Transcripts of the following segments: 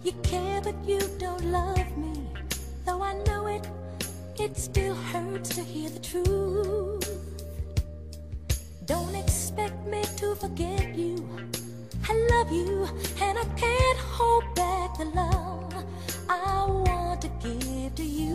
You care but you don't love me. Though I know it, it still hurts to hear the truth. Don't expect me to forget you. I love you and I can't hold back the love I want to give to you.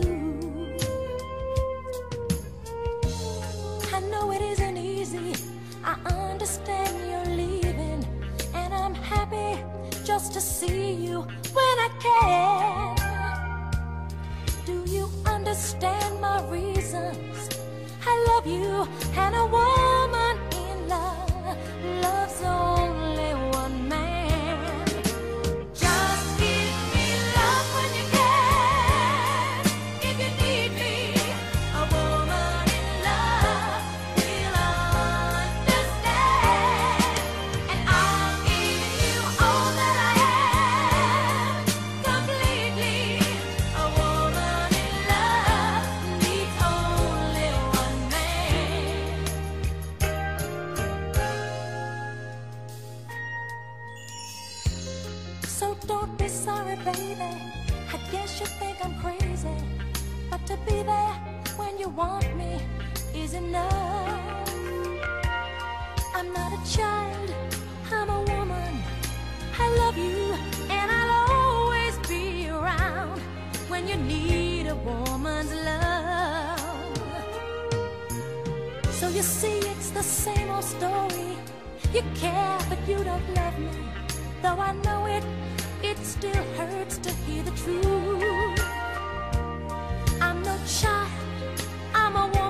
I know it isn't easy, I understand you're leaving, and I'm happy just to see you when I can. Do you understand my reasons? I love you, and a woman in love loves only one man. Just give me love when you can. If you need me, a woman in love will understand. And I'll give you all that I am, completely. A woman in love needs only one man. So don't be sorry, baby. I guess you think I'm crazy, but to be there when you want me is enough. I'm not a child, I'm a woman. I love you and I'll always be around when you need a woman's love. So you see, it's the same old story. You care but you don't love me. Though I know it, it still hurts to hear the truth. I'm no child, I'm a woman.